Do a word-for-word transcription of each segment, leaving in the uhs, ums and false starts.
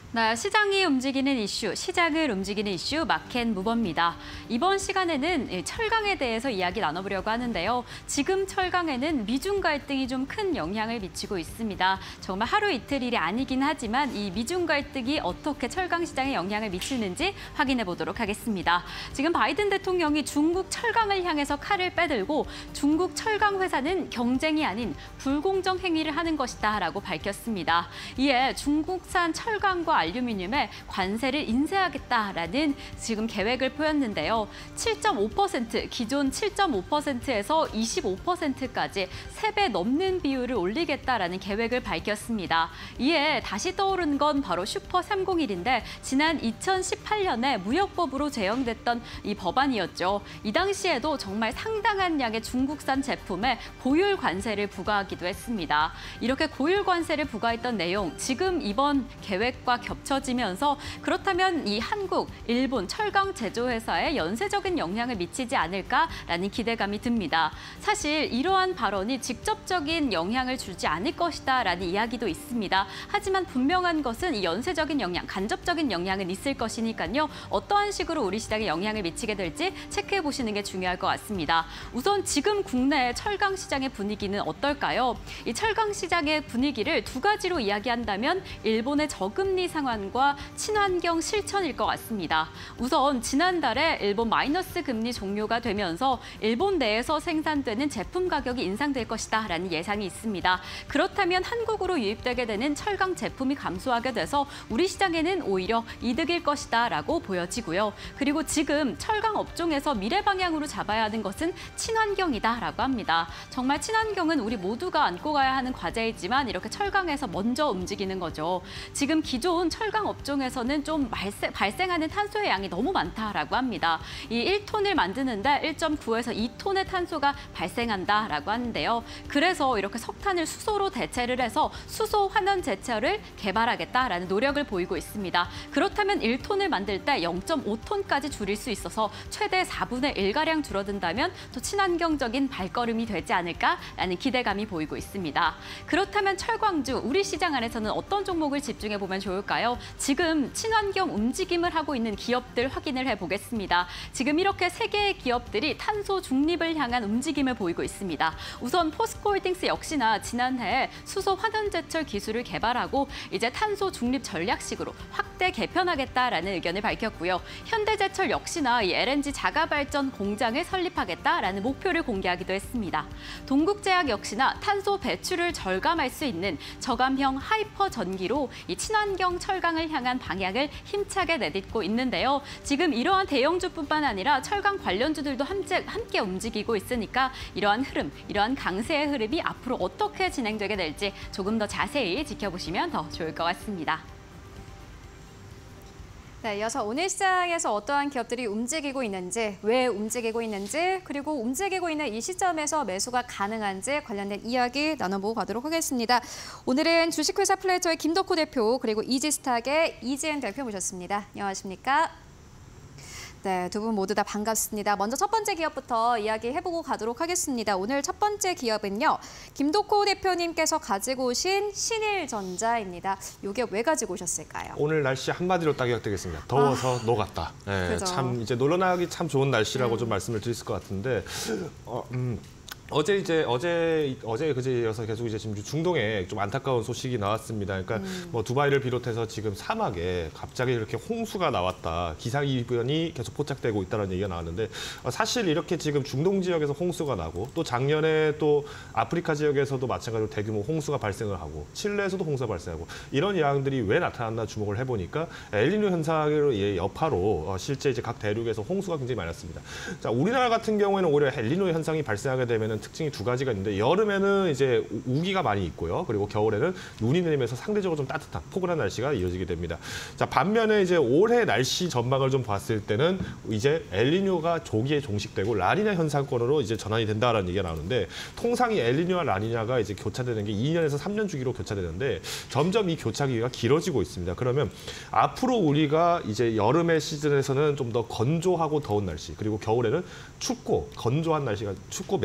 네, 시장이 움직이는 이슈, 시장을 움직이는 이슈 마켓 무버입니다. 이번 시간에는 철강에 대해서 이야기 나눠보려고 하는데요. 지금 철강에는 미중 갈등이 좀 큰 영향을 미치고 있습니다. 정말 하루 이틀 일이 아니긴 하지만 이 미중 갈등이 어떻게 철강 시장에 영향을 미치는지 확인해 보도록 하겠습니다. 지금 바이든 대통령이 중국 철강을 향해서 칼을 빼들고 중국 철강 회사는 경쟁이 아닌 불공정 행위를 하는 것이다라고 밝혔습니다. 이에 중국산 철강과 알루미늄에 관세를 인하하겠다라는 지금 계획을 보였는데요. 칠 점 오 퍼센트, 기존 칠 점 오 퍼센트에서 이십오 퍼센트까지 세 배 넘는 비율을 올리겠다라는 계획을 밝혔습니다. 이에 다시 떠오른 건 바로 슈퍼 삼공일인데 지난 이천십팔 년에 무역법으로 제정됐던 이 법안이었죠. 이 당시에도 정말 상당한 양의 중국산 제품에 고율 관세를 부과하기도 했습니다. 이렇게 고율 관세를 부과했던 내용, 지금 이번 계획과 겹쳐지면서 그렇다면 이 한국, 일본 철강 제조회사에 연쇄적인 영향을 미치지 않을까라는 기대감이 듭니다. 사실 이러한 발언이 직접적인 영향을 주지 않을 것이다라는 이야기도 있습니다. 하지만 분명한 것은 이 연쇄적인 영향, 간접적인 영향은 있을 것이니까요. 어떠한 식으로 우리 시장에 영향을 미치게 될지 체크해 보시는 게 중요할 것 같습니다. 우선 지금 국내 철강 시장의 분위기는 어떨까요? 이 철강 시장의 분위기를 두 가지로 이야기한다면 일본의 저금리 상황과 친환경 실천일 것 같습니다. 우선 지난달에 일본 마이너스 금리 종료가 되면서 일본 내에서 생산되는 제품 가격이 인상될 것이다라는 예상이 있습니다. 그렇다면 한국으로 유입되게 되는 철강 제품이 감소하게 돼서 우리 시장에는 오히려 이득일 것이다라고 보여지고요. 그리고 지금 철강 업종에서 미래 방향으로 잡아야 하는 것은 친환경이다라고 합니다. 정말 친환경은 우리 모두가 안고 가야 하는 과제이지만 이렇게 철강에서 먼저 움직이는 거죠. 지금 기존 철강 업종에서는 좀 발생, 발생하는 탄소의 양이 너무 많다라고 합니다. 이 일 톤을 만드는데 일 점 구에서 이 톤의 탄소가 발생한다라고 하는데요. 그래서 이렇게 석탄을 수소로 대체를 해서 수소 환원 제철을 개발하겠다라는 노력을 보이고 있습니다. 그렇다면 일 톤을 만들 때 영 점 오 톤까지 줄일 수 있어서 최대 사분의 일가량 줄어든다면 또 친환경적인 발걸음이 되지 않을까라는 기대감이 보이고 있습니다. 그렇다면 철광주, 우리 시장 안에서는 어떤 종목을 집중해 보면 좋을까요? 지금 친환경 움직임을 하고 있는 기업들 확인을 해보겠습니다. 지금 이렇게 세 개의 기업들이 탄소 중립을 향한 움직임을 보이고 있습니다. 우선 포스코홀딩스 역시나 지난해 수소 환원제철 기술을 개발하고 이제 탄소 중립 전략식으로 확대 개편하겠다라는 의견을 밝혔고요. 현대제철 역시나 이 엘엔지 자가발전 공장을 설립하겠다라는 목표를 공개하기도 했습니다. 동국제약 역시나 탄소 배출을 절감할 수 있는 저감형 하이퍼 전기로 이 친환경 철강을 향한 방향을 힘차게 내딛고 있는데요. 지금 이러한 대형주뿐만 아니라 철강 관련주들도 함께, 함께 움직이고 있으니까 이러한 흐름, 이러한 강세의 흐름이 앞으로 어떻게 진행되게 될지 조금 더 자세히 지켜보시면 더 좋을 것 같습니다. 네, 이어서 오늘 시장에서 어떠한 기업들이 움직이고 있는지, 왜 움직이고 있는지, 그리고 움직이고 있는 이 시점에서 매수가 가능한지 관련된 이야기 나눠보고 가도록 하겠습니다. 오늘은 주식회사 플래저의 김덕호 대표, 그리고 이지스탁의 이지은 대표 모셨습니다. 안녕하십니까? 네, 두 분 모두 다 반갑습니다. 먼저 첫 번째 기업부터 이야기해보고 가도록 하겠습니다. 오늘 첫 번째 기업은요, 김덕호 대표님께서 가지고 오신 신일전자입니다. 이게 왜 가지고 오셨을까요? 오늘 날씨 한마디로 딱 요약되겠습니다. 더워서 아, 녹았다. 네, 참 이제 놀러 나가기 참 좋은 날씨라고 음. 좀 말씀을 드릴 것 같은데, 어, 음. 어제 이제 어제 어제 그제여서 계속 이제 지금 중동에 좀 안타까운 소식이 나왔습니다. 그러니까 음. 뭐 두바이를 비롯해서 지금 사막에 갑자기 이렇게 홍수가 나왔다, 기상이변이 계속 포착되고 있다는 얘기가 나왔는데, 사실 이렇게 지금 중동 지역에서 홍수가 나고 또 작년에 또 아프리카 지역에서도 마찬가지로 대규모 홍수가 발생을 하고 칠레에서도 홍수가 발생하고 이런 양들이 왜 나타났나 주목을 해보니까 엘니뇨 현상의 여파로 실제 이제 각 대륙에서 홍수가 굉장히 많이 났습니다. 자, 우리나라 같은 경우에는 오히려 엘니뇨 현상이 발생하게 되면 특징이 두 가지가 있는데, 여름에는 이제 우기가 많이 있고요. 그리고 겨울에는 눈이 내리면서 상대적으로 좀 따뜻한 포근한 날씨가 이어지게 됩니다. 자, 반면에 이제 올해 날씨 전망을 좀 봤을 때는 이제 엘니뇨가 조기에 종식되고 라니냐 현상권으로 이제 전환이 된다라는 얘기가 나오는데, 통상 이 엘니뇨와 라니냐가 이제 교차되는 게 이 년에서 삼 년 주기로 교차되는데 점점 이 교차 기간이 길어지고 있습니다. 그러면 앞으로 우리가 이제 여름의 시즌에서는 좀 더 건조하고 더운 날씨, 그리고 겨울에는 춥고 건조한 날씨가 춥고 매서운 날씨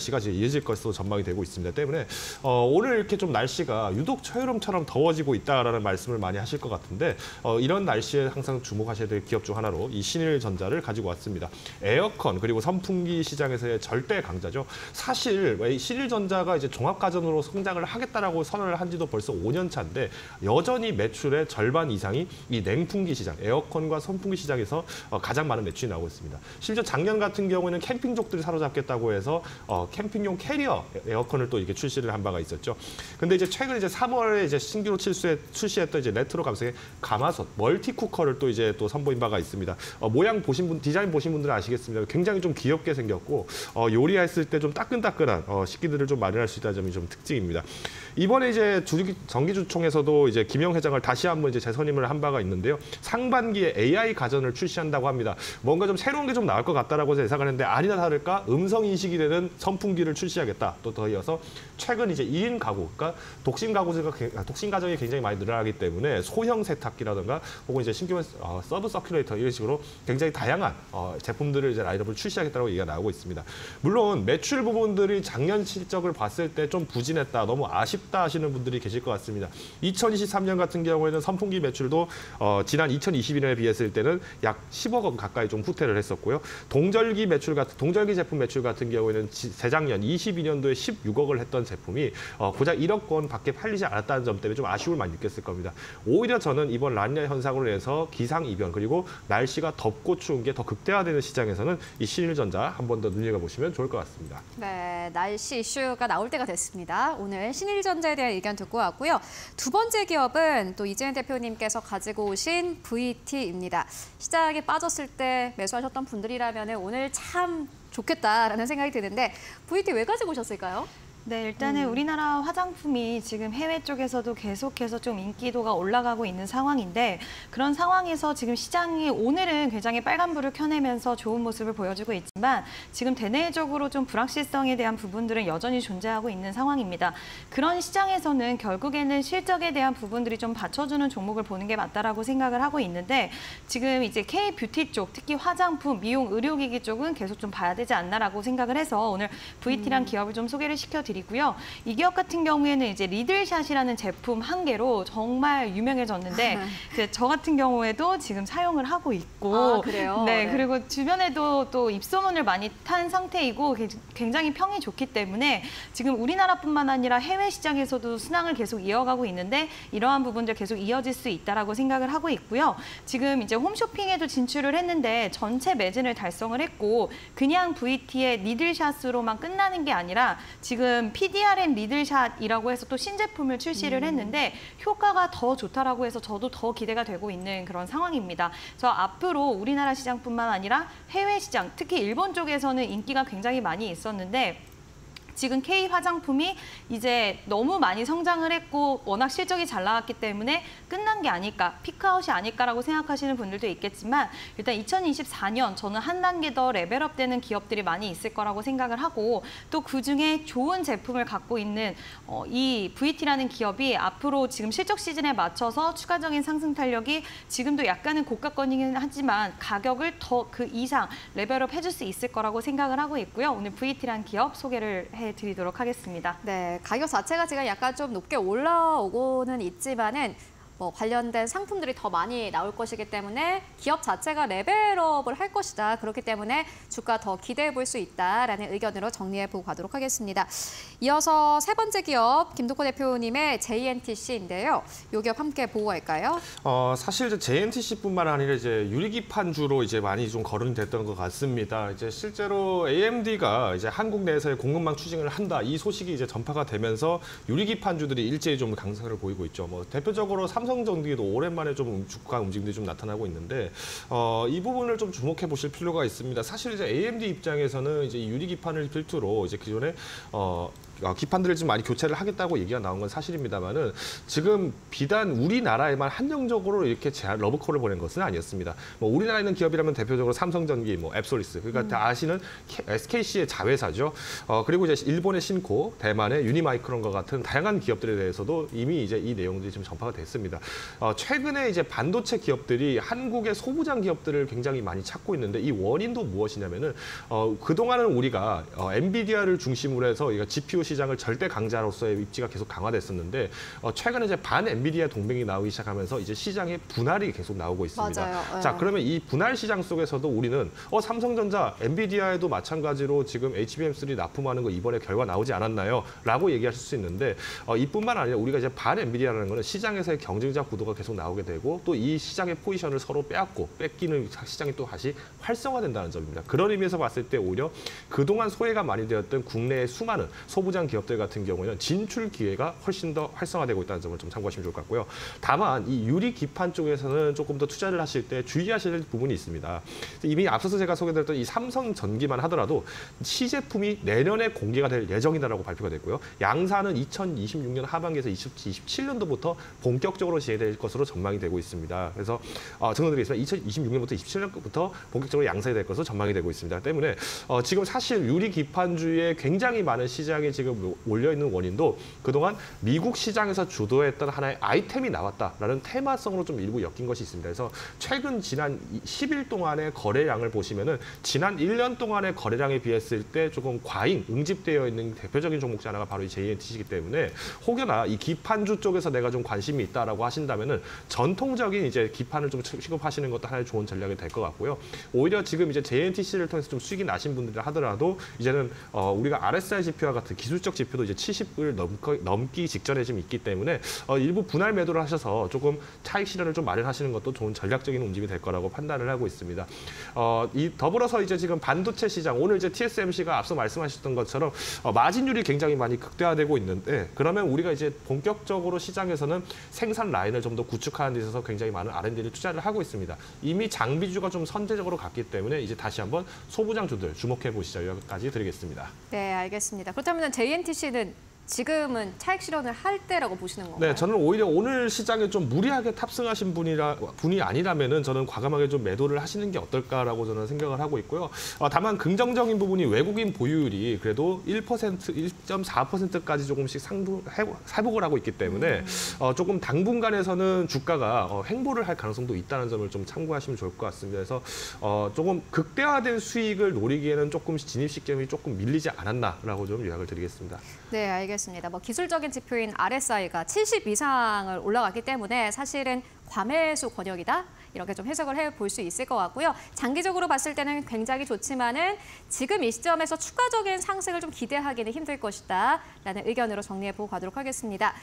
날씨가 이제 이어질 것으로 전망이 되고 있습니다. 때문에 어, 오늘 이렇게 좀 날씨가 유독 초여름처럼 더워지고 있다라는 말씀을 많이 하실 것 같은데 어, 이런 날씨에 항상 주목하셔야 될 기업 중 하나로 이 신일전자를 가지고 왔습니다. 에어컨 그리고 선풍기 시장에서의 절대 강자죠. 사실 신일전자가 이제 종합가전으로 성장을 하겠다라고 선언을 한 지도 벌써 오 년 차인데 여전히 매출의 절반 이상이 이 냉풍기 시장, 에어컨과 선풍기 시장에서 어, 가장 많은 매출이 나오고 있습니다. 심지어 작년 같은 경우에는 캠핑족들이 사로잡겠다고 해서 어, 캠핑용 캐리어 에어컨을 또 이렇게 출시를 한 바가 있었죠. 근데 이제 최근 이제 삼월에 이제 신규로 출시해, 출시했던 이제 레트로 감성의 가마솥 멀티 쿠커를 또 이제 또 선보인 바가 있습니다. 어, 모양 보신 분, 디자인 보신 분들은 아시겠습니다. 굉장히 좀 귀엽게 생겼고 어, 요리했을 때 좀 따끈따끈한 어, 식기들을 좀 마련할 수 있다는 점이 좀 특징입니다. 이번에 이제 주기, 정기주총에서도 이제 김영 회장을 다시 한번 이제 재선임을 한 바가 있는데요. 상반기에 에이아이 가전을 출시한다고 합니다. 뭔가 좀 새로운 게 좀 나올 것 같다라고 예상을 했는데 아니나 다를까 음성 인식이 되는 선풍기를 출시하겠다. 또 더 이어서 최근 이제 일 인 가구, 그러니까 독신 가구가 독신 가정이 굉장히 많이 늘어나기 때문에 소형 세탁기라든가 혹은 이제 신규 어, 서브 서큘레이터 이런 식으로 굉장히 다양한 어, 제품들을 이제 라인업을 출시하겠다고 얘기가 나오고 있습니다. 물론 매출 부분들이 작년 실적을 봤을 때 좀 부진했다, 너무 아쉽다 하시는 분들이 계실 것 같습니다. 이천이십삼 년 같은 경우에는 선풍기 매출도 어, 지난 이천이십일 년에 비했을 때는 약 십억 원 가까이 좀 후퇴를 했었고요. 동절기 매출 같은 동절기 제품 매출 같은 경우에는 지, 재작년 이십이 년도에 십육억을 했던 제품이 어, 고작 일억 원밖에 팔리지 않았다는 점 때문에 좀 아쉬움을 많이 느꼈을 겁니다. 오히려 저는 이번 라니냐 현상으로 인해서 기상 이변 그리고 날씨가 덥고 추운 게 더 극대화되는 시장에서는 이 신일전자 한 번 더 눈여겨보시면 좋을 것 같습니다. 네, 날씨 이슈가 나올 때가 됐습니다. 오늘 신일전자에 대한 의견 듣고 왔고요. 두 번째 기업은 또 이재현 대표님께서 가지고 오신 브이티입니다. 시장에 빠졌을 때 매수하셨던 분들이라면 오늘 참 좋겠다라는 생각이 드는데 브이티 왜 가지고 오셨을까요? 네, 일단은 음. 우리나라 화장품이 지금 해외 쪽에서도 계속해서 좀 인기도가 올라가고 있는 상황인데 그런 상황에서 지금 시장이 오늘은 굉장히 빨간불을 켜내면서 좋은 모습을 보여주고 있지만 지금 대내적으로 좀 불확실성에 대한 부분들은 여전히 존재하고 있는 상황입니다. 그런 시장에서는 결국에는 실적에 대한 부분들이 좀 받쳐주는 종목을 보는 게 맞다라고 생각을 하고 있는데 지금 이제 K-뷰티 쪽, 특히 화장품, 미용, 의료기기 쪽은 계속 좀 봐야 되지 않나라고 생각을 해서 오늘 브이티란 음. 기업을 좀 소개를 시켜드리겠습니다. 드리고요. 이 기업 같은 경우에는 이제 리들샷이라는 제품 한 개로 정말 유명해졌는데 그 저 같은 경우에도 지금 사용을 하고 있고 아, 그래요? 네, 네. 그리고 주변에도 또 입소문을 많이 탄 상태이고 굉장히 평이 좋기 때문에 지금 우리나라뿐만 아니라 해외 시장에서도 순항을 계속 이어가고 있는데 이러한 부분들 계속 이어질 수 있다라고 생각을 하고 있고요. 지금 이제 홈쇼핑에도 진출을 했는데 전체 매진을 달성을 했고 그냥 브이티의 리들샷으로만 끝나는 게 아니라 지금 피디알엠 리들샷이라고 해서 또 신제품을 출시를 했는데 효과가 더 좋다라고 해서 저도 더 기대가 되고 있는 그런 상황입니다. 저 앞으로 우리나라 시장뿐만 아니라 해외 시장, 특히 일본 쪽에서는 인기가 굉장히 많이 있었는데 지금 K 화장품이 이제 너무 많이 성장을 했고 워낙 실적이 잘 나왔기 때문에 끝난 게 아닐까, 피크아웃이 아닐까라고 생각하시는 분들도 있겠지만 일단 이천이십사 년 저는 한 단계 더 레벨업되는 기업들이 많이 있을 거라고 생각을 하고 또 그중에 좋은 제품을 갖고 있는 어, 이 브이티라는 기업이 앞으로 지금 실적 시즌에 맞춰서 추가적인 상승 탄력이 지금도 약간은 고가권이긴 하지만 가격을 더 그 이상 레벨업 해줄 수 있을 거라고 생각을 하고 있고요. 오늘 브이티라는 기업 소개를 해드리도록 하겠습니다. 네, 가격 자체가 지금 약간 좀 높게 올라오고는 있지만은 뭐 관련된 상품들이 더 많이 나올 것이기 때문에 기업 자체가 레벨업을 할 것이다. 그렇기 때문에 주가 더 기대해 볼 수 있다라는 의견으로 정리해 보고 가도록 하겠습니다. 이어서 세 번째 기업 김덕호 대표님의 제이엔티씨인데요. 이 기업 함께 보고 갈까요? 어, 사실 이제 제이엔티씨뿐만 아니라 이제 유리기판주로 이제 많이 좀 거론이 됐던 것 같습니다. 이제 실제로 에이엠디가 이제 한국 내에서의 공급망 추진을 한다 이 소식이 이제 전파가 되면서 유리기판주들이 일제히 좀 강세를 보이고 있죠. 뭐 대표적으로 삼성전기도 오랜만에 좀 주가 움직임들이 좀 나타나고 있는데 어, 이 부분을 좀 주목해 보실 필요가 있습니다. 사실 이제 에이엠디 입장에서는 이제 유리기판을 필두로 이제 기존에 어, 어, 기판들을 좀 많이 교체를 하겠다고 얘기가 나온 건 사실입니다만은 지금 비단 우리나라에만 한정적으로 이렇게 제한 러브콜을 보낸 것은 아니었습니다. 뭐 우리나라에 있는 기업이라면 대표적으로 삼성전기, 뭐 앱솔리스, 그러니까 음. 다 아시는 에스케이씨의 자회사죠. 어, 그리고 이제 일본의 신코, 대만의 유니마이크론과 같은 다양한 기업들에 대해서도 이미 이제 이 내용들이 좀 전파가 됐습니다. 어, 최근에 이제 반도체 기업들이 한국의 소부장 기업들을 굉장히 많이 찾고 있는데 이 원인도 무엇이냐면은 어, 그동안은 우리가 어, 엔비디아를 중심으로 해서 이거 지피유 시장을 절대 강자로서의 입지가 계속 강화됐었는데 어, 최근에 이제 반 엔비디아 동맹이 나오기 시작하면서 이제 시장의 분할이 계속 나오고 있습니다. 맞아요. 자, 네. 그러면 이 분할 시장 속에서도 우리는 어, 삼성전자, 엔비디아에도 마찬가지로 지금 에이치비엠 쓰리 납품하는 거 이번에 결과 나오지 않았나요? 라고 얘기하실 수 있는데 어, 이뿐만 아니라 우리가 이제 반 엔비디아라는 거는 시장에서의 경쟁자 구도가 계속 나오게 되고 또 이 시장의 포지션을 서로 빼앗고 뺏기는 시장이 또 다시 활성화된다는 점입니다. 그런 의미에서 봤을 때 오히려 그동안 소외가 많이 되었던 국내의 수많은 소부장 기업들 같은 경우에는 진출 기회가 훨씬 더 활성화되고 있다는 점을 좀 참고하시면 좋을 것 같고요. 다만 이 유리 기판 쪽에서는 조금 더 투자를 하실 때 주의하실 부분이 있습니다. 이미 앞서서 제가 소개드렸던 이 삼성전기만 하더라도 시제품이 내년에 공개가 될 예정이다라고 발표가 됐고요. 양사는 이천이십육 년 하반기에서 이십칠 년도부터 본격적으로 시행될 것으로 전망이 되고 있습니다. 그래서 어, 정리드리겠습니다. 이천이십육 년부터 이십칠 년부터 본격적으로 양산이 될 것으로 전망이 되고 있습니다. 때문에 어, 지금 사실 유리 기판주에 굉장히 많은 시장에 지금 몰려 있는 원인도 그동안 미국 시장에서 주도했던 하나의 아이템이 나왔다라는 테마성으로 좀 일부 엮인 것이 있습니다. 그래서 최근 지난 십 일 동안의 거래량을 보시면은 지난 일 년 동안의 거래량에 비했을 때 조금 과잉, 응집되어 있는 대표적인 종목 중 하나가 바로 이 제이엔티씨이기 때문에 혹여나 이 기판주 쪽에서 내가 좀 관심이 있다라고 하신다면은 전통적인 이제 기판을 좀 취급하시는 것도 하나의 좋은 전략이 될 것 같고요. 오히려 지금 이제 제이엔티씨를 통해서 좀 수익이 나신 분들이 하더라도 이제는 어, 우리가 알에스아이 지표와 같은 기술적 지표도 이제 칠십을 넘기, 넘기 직전에 지금 있기 때문에 어, 일부 분할 매도를 하셔서 조금 차익 실현을 좀 마련하시는 것도 좋은 전략적인 움직임이 될 거라고 판단을 하고 있습니다. 어, 이 더불어서 이제 지금 반도체 시장 오늘 이제 티에스엠씨가 앞서 말씀하셨던 것처럼 어, 마진율이 굉장히 많이 극대화되고 있는데 그러면 우리가 이제 본격적으로 시장에서는 생산 라인을 좀 더 구축하는 데 있어서 굉장히 많은 알앤디를 투자를 하고 있습니다. 이미 장비주가 좀 선제적으로 갔기 때문에 이제 다시 한번 소부장주들 주목해 보시죠. 여기까지 드리겠습니다. 네, 알겠습니다. 그렇다면 제이엔티씨는 지금은 차익 실현을 할 때라고 보시는 건가요? 네, 저는 오히려 오늘 시장에 좀 무리하게 탑승하신 분이라 분이 아니라면은 저는 과감하게 좀 매도를 하시는 게 어떨까라고 저는 생각을 하고 있고요. 어, 다만 긍정적인 부분이 외국인 보유율이 그래도 일 퍼센트, 일 점 사 퍼센트까지 조금씩 상부, 회복을 하고 있기 때문에 음. 어, 조금 당분간에서는 주가가 어, 횡보를 할 가능성도 있다는 점을 좀 참고하시면 좋을 것 같습니다. 그래서 어, 조금 극대화된 수익을 노리기에는 조금 진입 시점이 조금 밀리지 않았나라고 좀 요약을 드리겠습니다. 네, 알겠습니다. 뭐 기술적인 지표인 알에스아이가 칠십 이상을 올라갔기 때문에 사실은 과매수 권역이다 이렇게 좀 해석을 해볼 수 있을 것 같고요. 장기적으로 봤을 때는 굉장히 좋지만은 지금 이 시점에서 추가적인 상승을 좀 기대하기는 힘들 것이다라는 의견으로 정리해보고 가도록 하겠습니다.